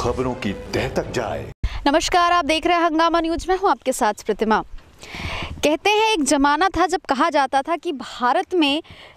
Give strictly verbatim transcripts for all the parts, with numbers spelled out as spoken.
खबरों की तह तक जाए। नमस्कार, आप देख रहे हैं हंगामा न्यूज में, हूं आपके साथ प्रतिमा। कहते हैं एक जमाना था जब कहा जाता था कि भारत में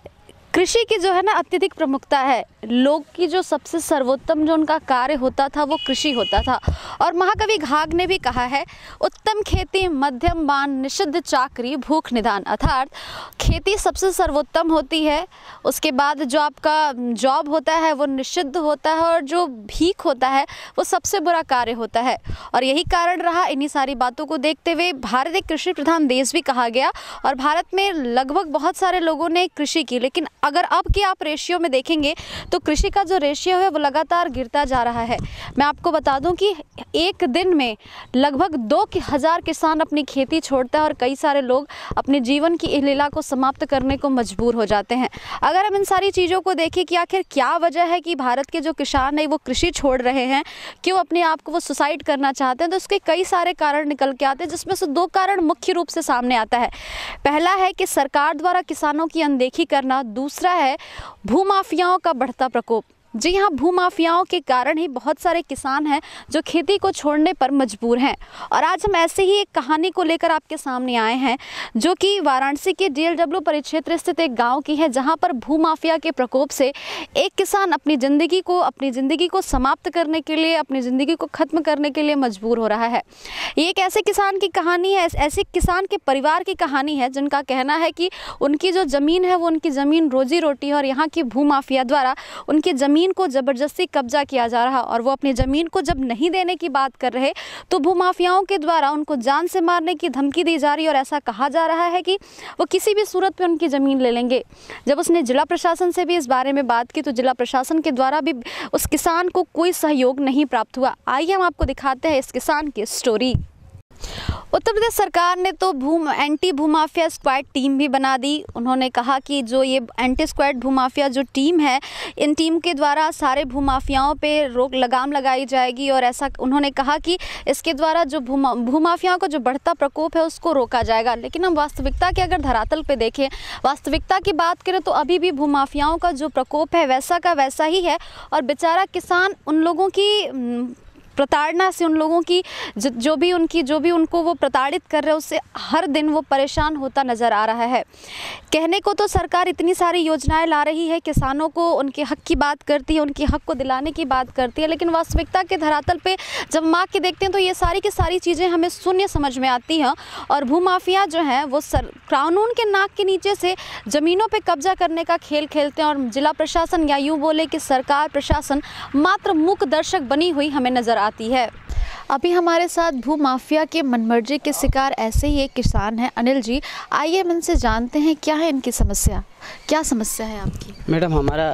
कृषि की जो है ना अत्यधिक प्रमुखता है। लोग की जो सबसे सर्वोत्तम जो उनका कार्य होता था वो कृषि होता था। और महाकवि घाघ ने भी कहा है, उत्तम खेती मध्यम बान निषिद्ध चाकरी भूख निदान। अर्थात खेती सबसे सर्वोत्तम होती है, उसके बाद जो आपका जॉब होता है वो निषिद्ध होता है, और जो भीख होता है वो सबसे बुरा कार्य होता है। और यही कारण रहा। इन्हीं सारी बातों को देखते हुए भारत एक कृषि प्रधान देश भी कहा गया, और भारत में लगभग बहुत सारे लोगों ने कृषि की। लेकिन अगर अब की आप रेशियो में देखेंगे तो कृषि का जो रेशियो है वो लगातार गिरता जा रहा है। मैं आपको बता दूं कि एक दिन में लगभग दो हज़ार किसान अपनी खेती छोड़ता है, और कई सारे लोग अपने जीवन की लीला को समाप्त करने को मजबूर हो जाते हैं। अगर हम इन सारी चीज़ों को देखें कि आखिर क्या वजह है कि भारत के जो किसान हैं वो कृषि छोड़ रहे हैं, क्यों अपने आप को वो सुसाइड करना चाहते हैं, तो उसके कई सारे कारण निकल के आते हैं, जिसमें से दो कारण मुख्य रूप से सामने आता है। पहला है कि सरकार द्वारा किसानों की अनदेखी करना, दूसरा है भूमाफियाओं का बढ़ता प्रकोप। जी हाँ, भूमाफियाओं के कारण ही बहुत सारे किसान हैं जो खेती को छोड़ने पर मजबूर हैं। और आज हम ऐसे ही एक कहानी को लेकर आपके सामने आए हैं, जो कि वाराणसी के डी एल डब्ल्यू परिक्षेत्र स्थित एक गांव की है, जहां पर भूमाफिया के प्रकोप से एक किसान अपनी ज़िंदगी को अपनी ज़िंदगी को समाप्त करने के लिए, अपनी ज़िंदगी को ख़त्म करने के लिए मजबूर हो रहा है। ये एक ऐसे किसान की कहानी है, ऐसे किसान के परिवार की कहानी है, जिनका कहना है कि उनकी जो ज़मीन है वो उनकी ज़मीन रोजी रोटी है, और यहाँ की भूमाफिया द्वारा उनकी ज़मीन को जबरदस्ती कब्जा किया जा रहा। और वो अपनी जमीन को जब नहीं देने की बात कर रहे तो भूमाफियाओं के द्वारा उनको जान से मारने की धमकी दी जा रही, और ऐसा कहा जा रहा है कि वो किसी भी सूरत पे उनकी ज़मीन ले लेंगे। जब उसने जिला प्रशासन से भी इस बारे में बात की तो जिला प्रशासन के द्वारा भी उस किसान को कोई सहयोग नहीं प्राप्त हुआ। आइए हम आपको दिखाते हैं इस किसान की स्टोरी। उत्तर प्रदेश सरकार ने तो भूम एंटी भूमाफिया स्क्वाड टीम भी बना दी। उन्होंने कहा कि जो ये एंटी स्क्वाड भूमाफिया जो टीम है, इन टीम के द्वारा सारे भूमाफियाओं पे रोक लगाम लगाई जाएगी, और ऐसा उन्होंने कहा कि इसके द्वारा जो भूमा भूमाफियाओं का जो बढ़ता प्रकोप है उसको रोका जाएगा। लेकिन हम वास्तविकता के अगर धरातल पे देखें, वास्तविकता की बात करें तो अभी भी भूमाफियाओं का जो प्रकोप है वैसा का वैसा ही है, और बेचारा किसान उन लोगों की प्रताड़ना से, उन लोगों की जो, जो भी उनकी जो भी उनको वो प्रताड़ित कर रहे हैं उससे हर दिन वो परेशान होता नज़र आ रहा है। कहने को तो सरकार इतनी सारी योजनाएं ला रही है, किसानों को उनके हक की बात करती है, उनके हक को दिलाने की बात करती है, लेकिन वास्तविकता के धरातल पे जब माँ के देखते हैं तो ये सारी की सारी चीज़ें हमें शून्य समझ में आती हैं। और भूमाफिया जो हैं वो सर कानून के नाक के नीचे से ज़मीनों पर कब्जा करने का खेल खेलते हैं, और जिला प्रशासन या यूँ बोले कि सरकार प्रशासन मात्र मूक दर्शक बनी हुई हमें नज़र आती है। अभी हमारे साथ भूमाफिया के मनमर्जी के शिकार ऐसे ही एक किसान हैं, अनिल जी। आइए हम इनसे जानते हैं क्या है इनकी समस्या, क्या समस्या है आपकी। मैडम, हमारा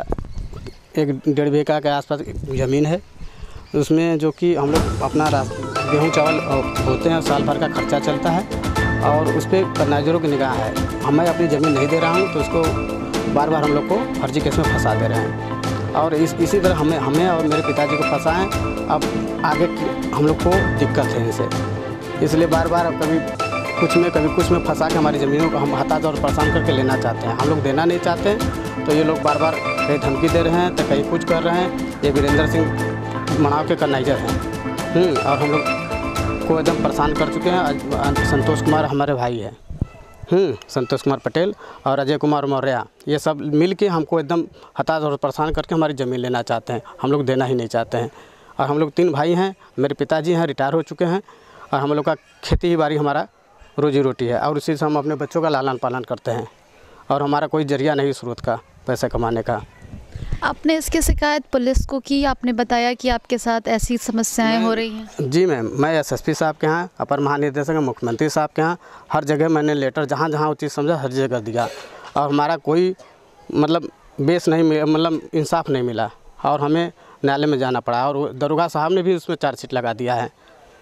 एक डेढ़ बीघा के आसपास ज़मीन है, उसमें जो कि हम लोग अपना गेहूँ चावल होते हैं, साल भर का खर्चा चलता है, और उस पर कर्नाइजरों की निगाह है। मैं अपनी ज़मीन नहीं दे रहा हूँ तो उसको बार बार हम लोग को फर्जी केस में फंसा दे रहे हैं, और इस इसी तरह हमें हमें और मेरे पिताजी को फंसाएं। अब आगे हम लोग को दिक्कत है इनसे, इसलिए बार बार अब कभी कुछ में कभी कुछ में फंसा के हमारी ज़मीनों को हम हताश और परेशान करके लेना चाहते हैं। हम लोग देना नहीं चाहते हैं, तो ये लोग बार बार कहीं धमकी दे रहे हैं तो कहीं कुछ कर रहे हैं। ये वीरेंद्र सिंह मनाव के कर्नाइजर हैं, और हम लोग को एकदम परेशान कर चुके हैं। संतोष कुमार हमारे भाई हैं, संतोष कुमार पटेल और अजय कुमार मौर्य, ये सब मिल के हमको एकदम हताश और परेशान करके हमारी ज़मीन लेना चाहते हैं। हम लोग देना ही नहीं चाहते हैं। और हम लोग तीन भाई हैं, मेरे पिताजी हैं, रिटायर हो चुके हैं, और हम लोग का खेती ही बाड़ी हमारा रोजी रोटी है, और उसी से हम अपने बच्चों का लालन पालन करते हैं, और हमारा कोई जरिया नहीं स्रोत का पैसा कमाने का। आपने इसकी शिकायत पुलिस को की? आपने बताया कि आपके साथ ऐसी समस्याएं हो रही हैं। जी मैम, मैं एस एस पी साहब के यहाँ, अपर महानिदेशक मुख्यमंत्री साहब के यहाँ, हर जगह मैंने लेटर जहाँ जहाँ उचित समझा हर जगह दिया, और हमारा कोई मतलब बेस नहीं मिला, मतलब इंसाफ नहीं मिला, और हमें न्यायालय में जाना पड़ा। और दरोगा साहब ने भी उसमें चार्जशीट लगा दिया है,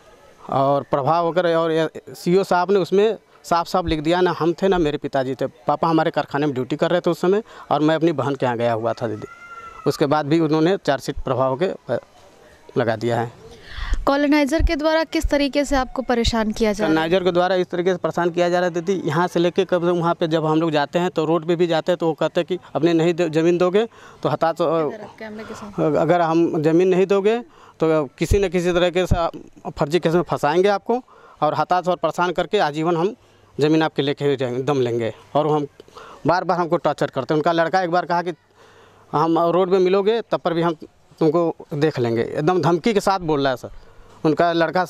और प्रभाव वगैरह, और सी ओ साहब ने उसमें साफ साफ लिख दिया, ना हम थे ना मेरे पिताजी थे। पापा हमारे कारखाने में ड्यूटी कर रहे थे उस समय, और मैं अपनी बहन के यहाँ गया हुआ था दीदी। उसके बाद भी उन्होंने चार्जशीट प्रभाव के लगा दिया है। कॉलोनाइज़र के द्वारा किस तरीके से आपको परेशान किया जा रहा है? कॉलोनाइज़र के द्वारा इस तरीके से परेशान किया जा रहा है दीदी, यहाँ से लेके कब वहाँ पे जब हम लोग जाते हैं तो रोड पे भी जाते हैं तो वो कहते हैं कि अपने नहीं ज़मीन दोगे तो हताश, अगर हम ज़मीन नहीं दोगे तो किसी न किसी तरीके से फर्जी केस में फंसाएंगे आपको और हताश और परेशान करके आजीवन हम ज़मीन आपके लेके जाएंगे, दम लेंगे। और हम बार बार हमको टॉर्चर करते हैं। उनका लड़का एक बार कहा कि हम रोड पे मिलोगे तब पर भी हम तुमको देख लेंगे, एकदम धमकी के साथ बोल रहा है सर। उनका लड़का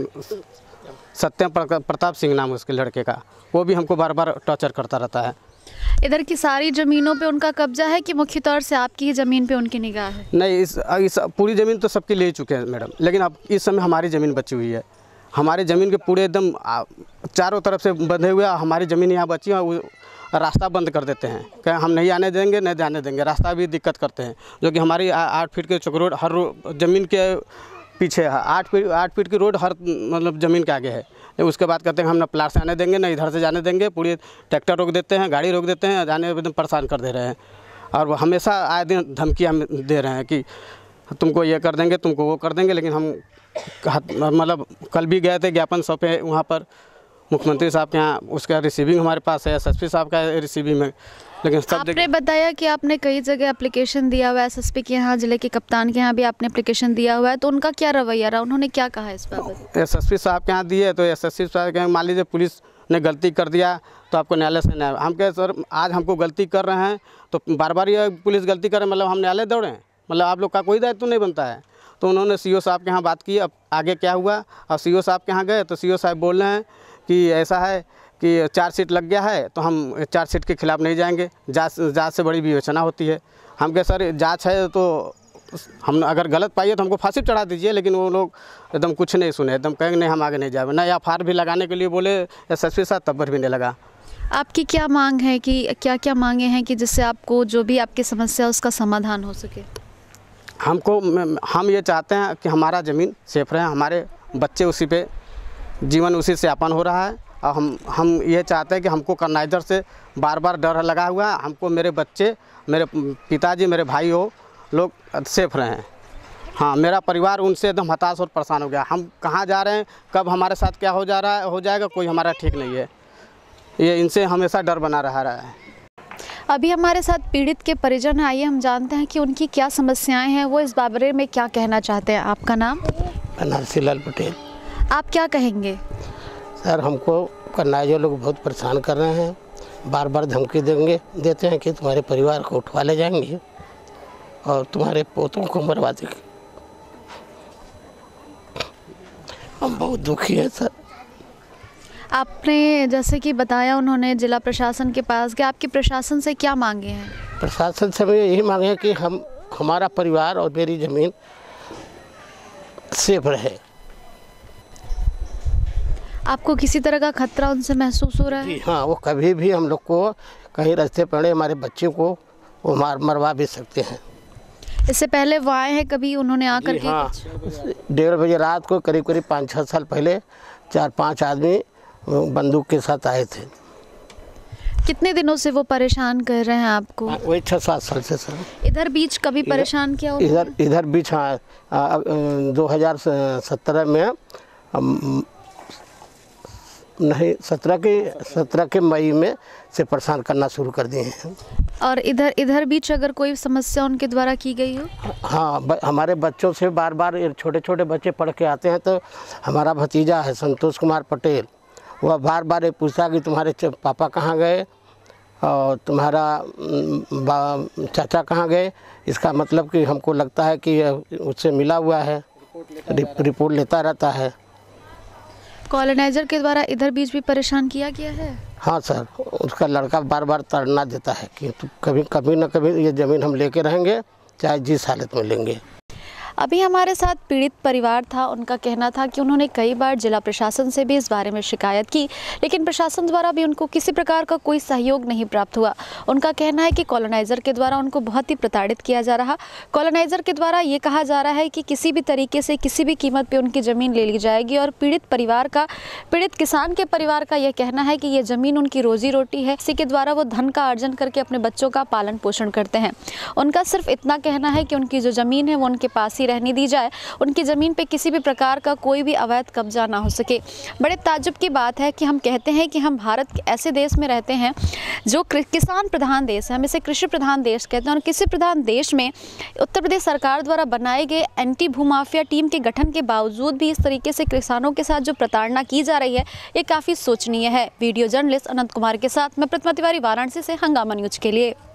सत्यम प्रताप सिंह नाम है उसके लड़के का, वो भी हमको बार बार टॉर्चर करता रहता है। इधर की सारी ज़मीनों पे उनका कब्जा है कि मुख्य तौर से आपकी ही ज़मीन पे उनकी निगाह है? नहीं, इस, इस पूरी ज़मीन तो सबकी ले चुके हैं मैडम, लेकिन अब इस समय हमारी ज़मीन बची हुई है। हमारी ज़मीन के पूरे एकदम चारों तरफ से बंधे हुए हमारी ज़मीन यहाँ बची है। रास्ता बंद कर देते हैं कि हम नहीं आने देंगे, नहीं जाने देंगे। रास्ता भी दिक्कत करते हैं, जो कि हमारी आठ फीट के चौक रोड हर ज़मीन के पीछे है। आठ फीट आठ फीट की रोड हर मतलब ज़मीन के आगे है। उसके बाद कहते हैं हम ना प्लाट से आने देंगे, ना इधर से जाने देंगे। पूरी ट्रैक्टर रोक देते हैं, गाड़ी रोक देते हैं, जाने एकदम परेशान कर दे रहे हैं। और वो हमेशा आए दिन धमकियाँ दे रहे हैं कि तुमको ये कर देंगे, तुमको वो कर देंगे। लेकिन हम मतलब कल भी गए थे ज्ञापन सौंपे वहाँ पर मुख्यमंत्री साहब के यहाँ, उसका रिसीविंग हमारे पास है, एसएसपी साहब का रिसीविंग में। लेकिन सब आपने बताया कि आपने कई जगह एप्लीकेशन दिया हुआ है, एसएसपी के यहाँ, जिले के कप्तान के यहाँ भी आपने एप्लीकेशन दिया हुआ है, तो उनका क्या रवैया रहा? उन्होंने क्या कहा इस बाबत? एसएसपी साहब के यहाँ दिए तो एसएसपी साहब के यहाँ मान लीजिए पुलिस ने गलती कर दिया तो आपको न्यायालय से न्याय। हम कहे सर आज हमको गलती कर रहे हैं तो बार बार ये पुलिस गलती करे मतलब हम न्यायालय दौड़े हैं? मतलब आप लोग का कोई दायित्व नहीं बनता है। तो उन्होंने सीओ साहब के यहाँ बात की। अब आगे क्या हुआ, और सीओ साहब के यहाँ गए तो सीओ साहब बोल रहे हैं कि ऐसा है कि चार सीट लग गया है तो हम चार सीट के खिलाफ़ नहीं जाएंगे, जांच जांच से बड़ी विवेचना होती है। हम कहे सर जांच है तो हम अगर गलत पाइए तो हमको फांसी चढ़ा दीजिए। लेकिन वो लोग एकदम कुछ नहीं सुने, एकदम कहेंगे नहीं हम आगे नहीं जाएंगे। ना एफ आई आर भी लगाने के लिए बोले एसएसपी साहब, तब पर भी नहीं लगा। आपकी क्या मांग है कि क्या क्या मांगे हैं कि जिससे आपको जो भी आपकी समस्या उसका समाधान हो सके? हमको हम ये चाहते हैं कि हमारा ज़मीन सेफ रहे, हमारे बच्चे उसी पे जीवन उसी से यापन हो रहा है। और हम हम ये चाहते हैं कि हमको कर्नाइजर से बार बार डर लगा हुआ है। हमको मेरे बच्चे, मेरे पिताजी, मेरे भाई हो लोग सेफ रहें। हाँ, मेरा परिवार उनसे एकदम हताश और परेशान हो गया। हम कहाँ जा रहे हैं, कब हमारे साथ क्या हो जा रहा है हो जाएगा, कोई हमारा ठीक नहीं है। ये इनसे हमेशा डर बना रहा है। अभी हमारे साथ पीड़ित के परिजन हैं, आइए हम जानते हैं कि उनकी क्या समस्याएं हैं, वो इस बारे में क्या कहना चाहते हैं। आपका नाम? नरसिंह पटेल। आप क्या कहेंगे? सर हमको कर्नाइजर लोग बहुत परेशान कर रहे हैं, बार बार धमकी देंगे देते हैं कि तुम्हारे परिवार को उठवा ले जाएंगे और तुम्हारे पोतों को मरवा देंगे। हम बहुत दुखी हैं सर। आपने जैसे कि बताया उन्होंने जिला प्रशासन के पास गए, आपके प्रशासन से क्या मांगे हैं? प्रशासन से मैं यही मांगे हैं कि हम हमारा परिवार और मेरी ज़मीन सेफ रहे। आपको किसी तरह का खतरा उनसे महसूस हो रहा है? जी हाँ, वो कभी भी हम लोग को कहीं रास्ते पड़े हमारे बच्चे को वो मार मरवा भी सकते हैं। इससे पहले वो आए हैं कभी, उन्होंने आकर के? हाँ, डेढ़ बजे रात को करीब करीब पाँच छः साल पहले चार पांच आदमी बंदूक के साथ आए थे। कितने दिनों से वो परेशान कर रहे हैं आपको? वही छः सात साल से सर। इधर बीच कभी परेशान किया? इधर इधर बीच हाँ, दो हज़ार सत्रह में हम, नहीं सत्रह के सत्रह के मई में से परेशान करना शुरू कर दिए हैं। और इधर इधर बीच अगर कोई समस्या उनके द्वारा की गई हो? हाँ, ब, हमारे बच्चों से बार बार छोटे छोटे बच्चे पढ़ के आते हैं तो हमारा भतीजा है संतोष कुमार पटेल, वह बार बार ये पूछा कि तुम्हारे पापा कहाँ गए और तुम्हारा चाचा कहाँ गए। इसका मतलब कि हमको लगता है कि उससे मिला हुआ है, रिपोर्ट लेता रहता है। कॉलोनाइजर के द्वारा इधर बीच भी परेशान किया गया है? हाँ सर, उसका लड़का बार बार ताड़ना देता है कि तो कभी कभी न कभी ये ज़मीन हम लेके रहेंगे, चाहे जिस हालत में लेंगे। अभी हमारे साथ पीड़ित परिवार था, उनका कहना था कि उन्होंने कई बार जिला प्रशासन से भी इस बारे में शिकायत की, लेकिन प्रशासन द्वारा भी उनको किसी प्रकार का कोई सहयोग नहीं प्राप्त हुआ। उनका कहना है कि कॉलोनाइज़र के द्वारा उनको बहुत ही प्रताड़ित किया जा रहा। कॉलोनाइज़र के द्वारा ये कहा जा रहा है कि किसी भी तरीके से किसी भी कीमत पर उनकी ज़मीन ले ली जाएगी। और पीड़ित परिवार का, पीड़ित किसान के परिवार का यह कहना है कि ये ज़मीन उनकी रोजी रोटी है, इसी के द्वारा वो धन का अर्जन करके अपने बच्चों का पालन पोषण करते हैं। उनका सिर्फ इतना कहना है कि उनकी जो ज़मीन है वो उनके पास ही सुखी रहने दी जाए, उनकी ज़मीन पे किसी भी प्रकार का कोई भी अवैध कब्जा ना हो सके। बड़े ताज्जुब की बात है कि हम कहते हैं कि हम भारत के ऐसे देश में रहते हैं जो किसान प्रधान देश है, हम इसे कृषि प्रधान देश कहते हैं, और कृषि प्रधान देश में उत्तर प्रदेश सरकार द्वारा बनाए गए एंटी भूमाफिया टीम के गठन के बावजूद भी इस तरीके से किसानों के साथ जो प्रताड़ना की जा रही है ये काफ़ी सोचनीय है। वीडियो जर्नलिस्ट अनंत कुमार के साथ मैं प्रतिमा तिवारी, वाराणसी से हंगामा न्यूज के लिए।